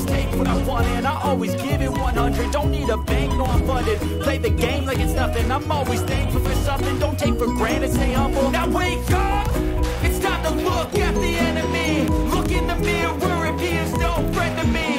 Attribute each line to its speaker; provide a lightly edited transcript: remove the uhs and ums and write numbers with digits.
Speaker 1: always take what I want and I always give it 100. Don't need a bank, no I'm funded. Play the game like it's nothing. I'm always thankful for something. Don't take for granted, stay humble. Now wake up, it's time to look at the enemy. Look in the mirror if he is no friend to me.